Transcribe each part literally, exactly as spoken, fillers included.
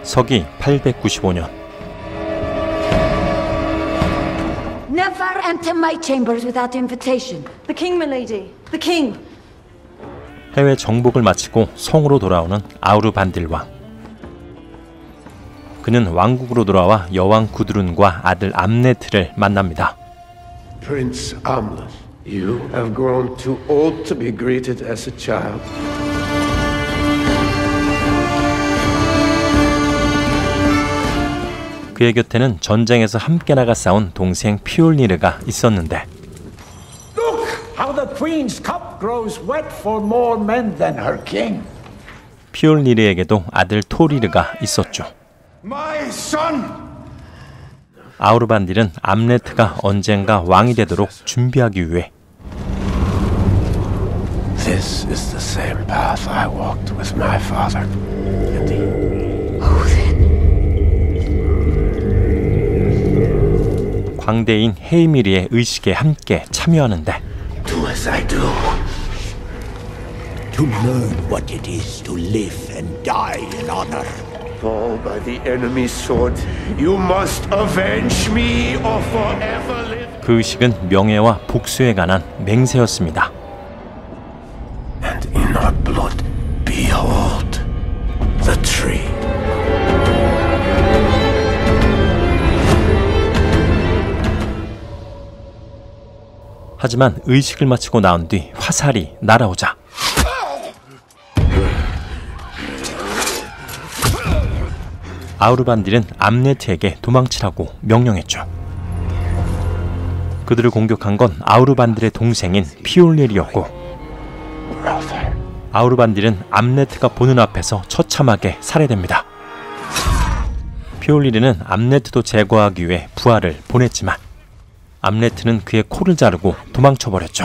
서기 팔백구십오 년. Never enter my chambers without invitation. The king, milady. The king. 해외 정복을 마치고 성으로 돌아오는 아우르반딜 왕. 그는 왕국으로 돌아와 여왕 구드룬과 아들 암네트를 만납니다. Prince Amlet, you have grown too old to be greeted as a child. 그의 곁에는 전쟁에서 함께 나가 싸운 동생 피올니르가 있었는데 Look how the queen's cup grows wet for more men than her king. 피올니르에게도 아들 토리르가 있었죠. My son! 아우르반딜은 암네트가 언젠가 왕이 되도록 준비하기 위해 This is the same path I walked with my father. And he... 광대인 헤이미리의 의식에 함께 참여하는데 Do as I do. To learn what it is to live and die in honor. Fall by the enemy's sword. You must avenge me or forever live. 그 의식은 명예와 복수에 관한 맹세였습니다. And in our blood, behold the tree. 하지만 의식을 마치고 나온 뒤 화살이 날아오자 아우르반딜은 암네트에게 도망치라고 명령했죠. 그들을 공격한 건 아우르반딜의 동생인 피올리르였고 아우르반딜은 암네트가 보는 앞에서 처참하게 살해됩니다. 피올리르는 암네트도 제거하기 위해 부하를 보냈지만 암네트는 그의 코를 자르고 도망쳐버렸죠.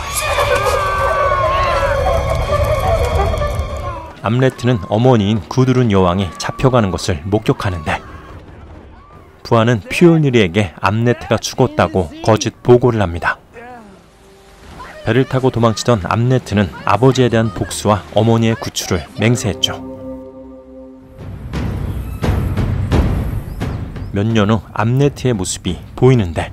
암네트는 어머니인 구드룬 여왕이 잡혀가는 것을 목격하는데 부하는 피올니르에게 암네트가 죽었다고 거짓 보고를 합니다. 배를 타고 도망치던 암네트는 아버지에 대한 복수와 어머니의 구출을 맹세했죠. 몇 년 후 암네트의 모습이 보이는데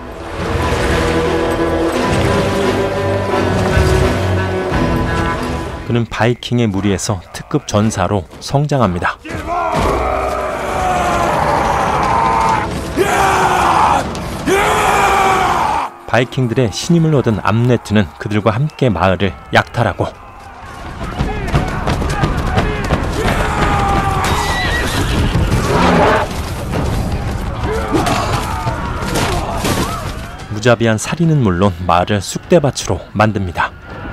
그는 바이킹의 무리에서 특급 전사로 성장합니다. 바이킹들의 신임을 얻은 암네트는 그들과 함께 마을을 약탈하고 무자비한 살인은 물론 마을을 쑥대밭으로 만듭니다.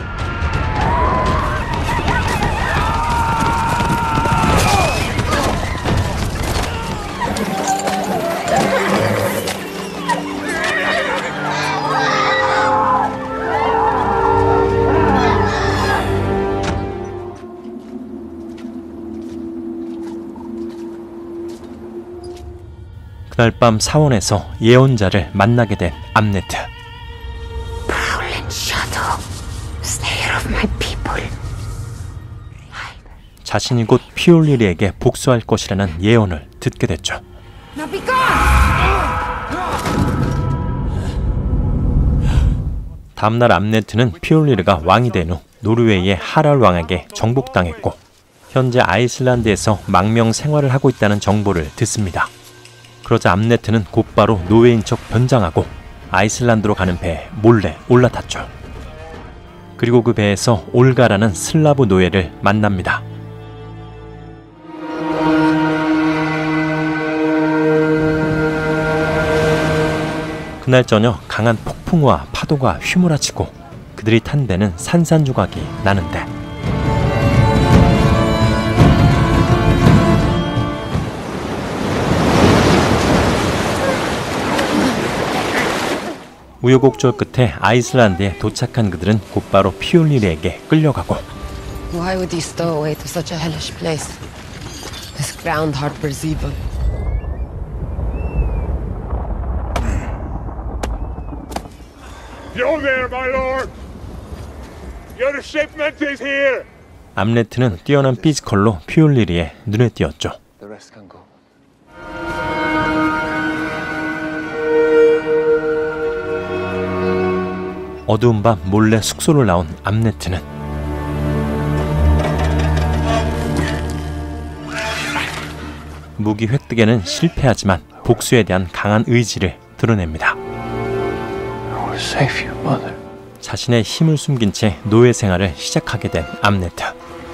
그날 밤 사원에서 예언자를 만나게 된 암네트. 자신이 곧 피올리르에게 복수할 것이라는 예언을 듣게 됐죠. 다음날 암네트는 피올리르가 왕이 된 후 노르웨이의 하랄 왕에게 정복당했고 현재 아이슬란드에서 망명 생활을 하고 있다는 정보를 듣습니다. 그러자 암네트는 곧바로 노예인 척 변장하고 아이슬란드로 가는 배에 몰래 올라탔죠. 그리고 그 배에서 올가라는 슬라브 노예를 만납니다. 그날 저녁 강한 폭풍우와 파도가 휘몰아치고 그들이 탄 배는 산산조각이 나는데 우여곡절 끝에 아이슬란드에 도착한 그들은 곧바로 피올리르에게 끌려가고 Why would he stow away to such a hellish place? This ground harbors evil. Yo there, my lord! Your shipment is here! 암네트는 뛰어난 피지컬로 피올리르의 눈에 띄었죠. The rest can go. 어두운 밤 몰래 숙소를 나온 암네트는 무기 획득에는 실패하지만 복수에 대한 강한 의지를 드러냅니다. 자신의 힘을 숨긴 채 노예 생활을 시작하게 된 암네트.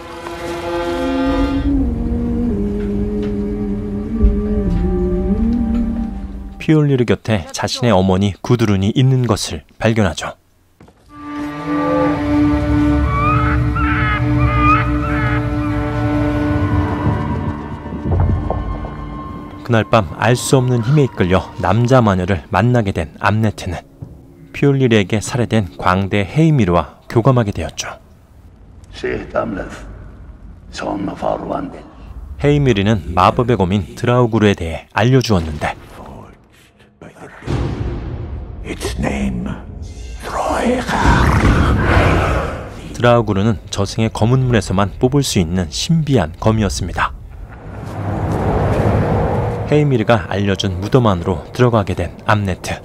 피올리르 곁에 자신의 어머니 구드룬이 있는 것을 발견하죠. 그날 밤 알 수 없는 힘에 이끌려 남자 마녀를 만나게 된 암네트는 피올리르에게 살해된 광대 헤이미르와 교감하게 되었죠. 헤이미르는 마법의 검인 드라우구르에 대해 알려주었는데 드라우구르는 저승의 검은 문에서만 뽑을 수 있는 신비한 검이었습니다. 헤이미르가 알려준 무덤 안으로 들어가게 된 암네트.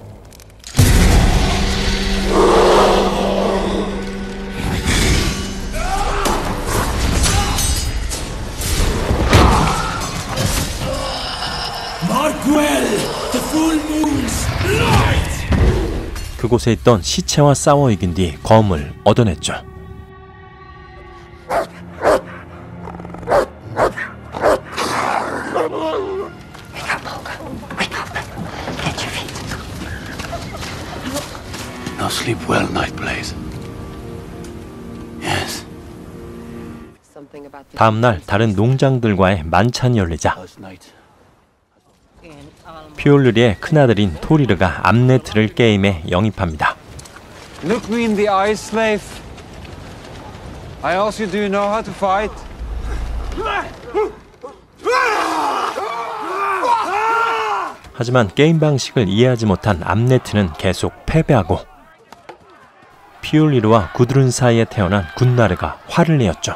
그곳에 있던 시체와 싸워 이긴 뒤 검을 얻어냈죠. Now sleep well, Nightblaze. Yes. 다음날 다른 농장들과의 만찬이 열리자 피올리르의 큰아들인 토리르가 암네트를 게임에 영입합니다. Look me in the eye, slave. I ask you, do you know how to fight? 하지만 게임 방식을 이해하지 못한 암네트는 계속 패배하고 피올리르와 구드룬 사이에 태어난 군나르가 화를 내었죠.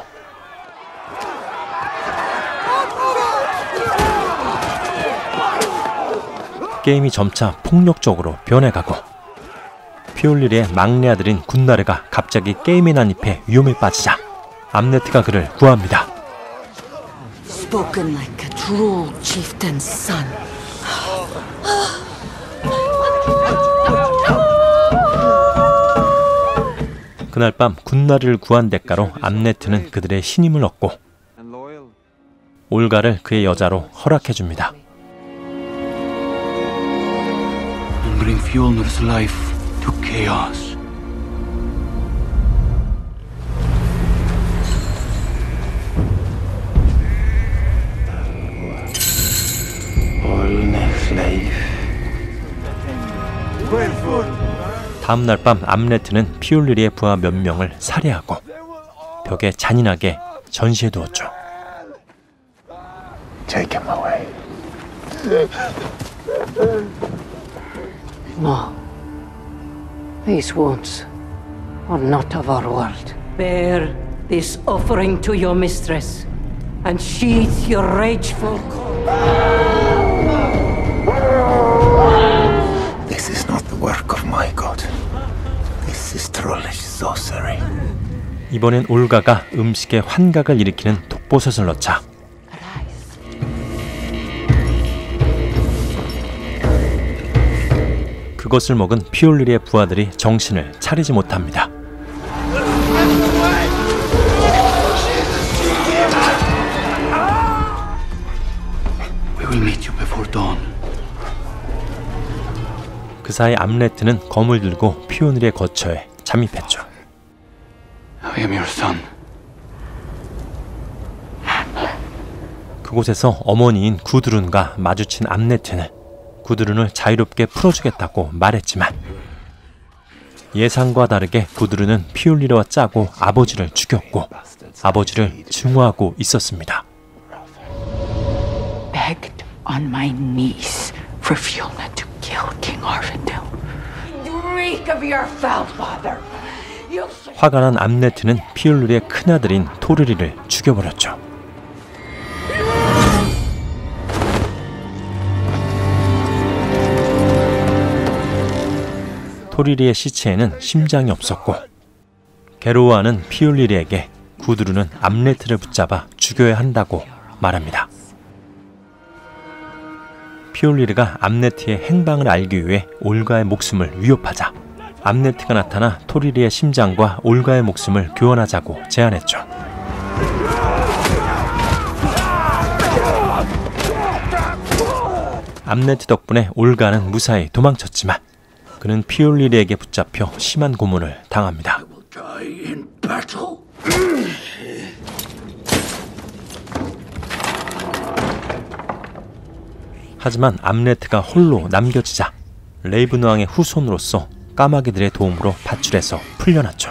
게임이 점차 폭력적으로 변해가고 피올리르의 막내 아들인 군나르가 갑자기 게임에 난입해 위험에 빠지자 암네트가 그를 구합니다. Spoken like a true chieftain's son. 그날 밤 군나르를 구한 대가로 암네트는 그들의 신임을 얻고 올가를 그의 여자로 허락해줍니다. Bring Fjolnir's life to chaos. 다음날 밤 암네트는 피올리르의 부하 몇 명을 살해하고 벽에 잔인하게 전시해두었죠. Take him away. No. These wounds are not of our world. Bear this offering to your mistress and sheath your rageful core. This is not the work of my god. This is trollish sorcery. 이번엔 올가가 음식에 환각을 일으키는 독버섯을 넣자 그것을 먹은 피올리르의 부하들이 정신을 차리지 못합니다. We will meet you before dawn. 그 사이 암네트는 검을 들고 피올리르의 거처에 잠입했죠. I am your son. 그곳에서 어머니인 구드룬과 마주친 암네트는 구드룬을 자유롭게 풀어주겠다고 말했지만 예상과 다르게 구드룬은 피올리르와 짜고 아버지를 죽였고 아버지를 증오하고 있었습니다. Begged on my knees for Fiona to kill King Arvindil. You reek of your foul father. You... 화가 난 암네트는 피올리르의 큰아들인 토르리를 죽여버렸죠. 토리리의 시체에는 심장이 없었고 게로와는 피올리르에게 구두루는 암레트를 붙잡아 죽여야 한다고 말합니다. 피올리르가 암레트의 행방을 알기 위해 올가의 목숨을 위협하자 암레트가 나타나 토리리의 심장과 올가의 목숨을 교환하자고 제안했죠. 암레트 덕분에 올가는 무사히 도망쳤지만 그는 피올리르에게 붙잡혀 심한 고문을 당합니다. 하지만 암레트가 홀로 남겨지자 레이븐 왕의 후손으로서 까마귀들의 도움으로 밧줄에서 풀려났죠.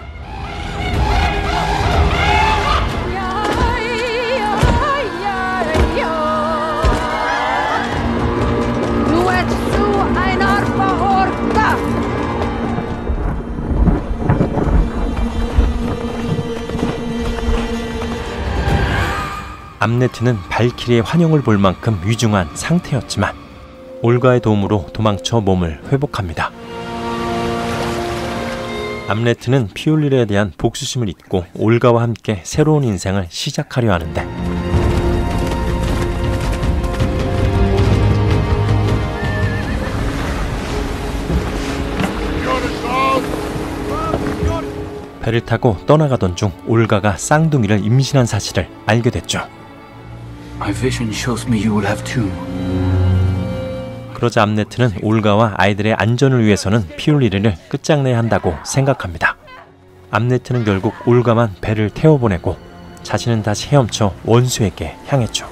암레트는 발키리의 환영을 볼 만큼 위중한 상태였지만 올가의 도움으로 도망쳐 몸을 회복합니다. 암레트는 피올리르에 대한 복수심을 잊고 올가와 함께 새로운 인생을 시작하려 하는데 배를 타고 떠나가던 중 올가가 쌍둥이를 임신한 사실을 알게 됐죠. My vision shows me you will have two. 그러자 암레트는 올가와 아이들의 안전을 위해서는 피올리르를 끝장내야 한다고 생각합니다. 암레트는 결국 올가만 배를 태워보내고 자신은 다시 헤엄쳐 원수에게 향했죠.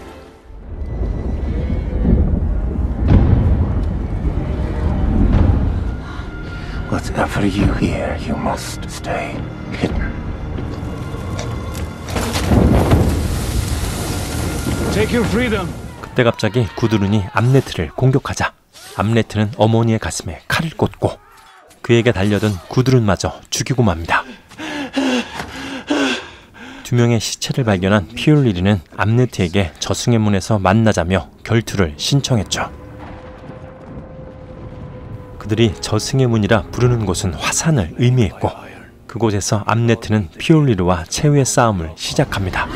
Whatever you hear, you must stay hidden. Take your freedom. 그때 갑자기 구두룬이 암레트를 공격하자 암레트는 어머니의 가슴에 칼을 꽂고 그에게 달려든 구두룬마저 죽이고 맙니다. 두 명의 시체를 발견한 피올리르는 암레트에게 저승의 문에서 만나자며 결투를 신청했죠. 그들이 저승의 문이라 부르는 곳은 화산을 의미했고 그곳에서 암레트는 피올리르와 최후의 싸움을 시작합니다.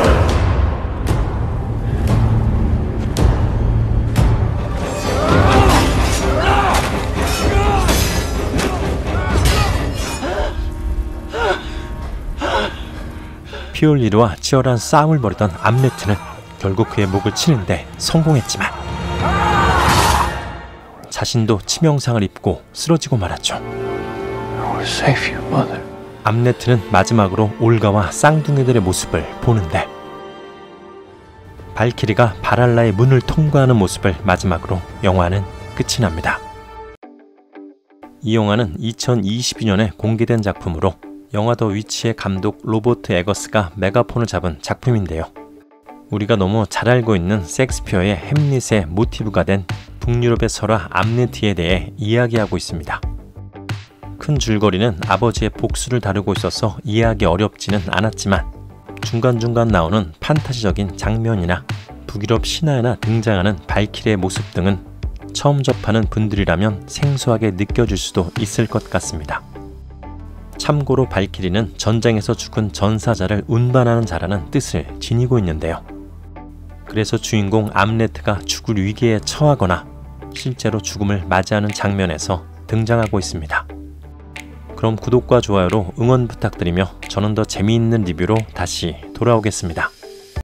피올리르와 치열한 싸움을 벌이던 암레트는 결국 그의 목을 치는데 성공했지만 자신도 치명상을 입고 쓰러지고 말았죠. 암레트는 마지막으로 올가와 쌍둥이들의 모습을 보는데 발키리가 발할라의 문을 통과하는 모습을 마지막으로 영화는 끝이 납니다. 이 영화는 이천이십이 년에 공개된 작품으로 영화 더 위치의 감독 로버트 에거스가 메가폰을 잡은 작품인데요. 우리가 너무 잘 알고 있는 셰익스피어의 햄릿의 모티브가 된 북유럽의 설화 암레트에 대해 이야기하고 있습니다. 큰 줄거리는 아버지의 복수를 다루고 있어서 이해하기 어렵지는 않았지만 중간중간 나오는 판타지적인 장면이나 북유럽 신화에나 등장하는 발키리의 모습 등은 처음 접하는 분들이라면 생소하게 느껴질 수도 있을 것 같습니다. 참고로 발키리는 전쟁에서 죽은 전사자를 운반하는 자라는 뜻을 지니고 있는데요. 그래서 주인공 암레트가 죽을 위기에 처하거나 실제로 죽음을 맞이하는 장면에서 등장하고 있습니다. 그럼 구독과 좋아요로 응원 부탁드리며 저는 더 재미있는 리뷰로 다시 돌아오겠습니다.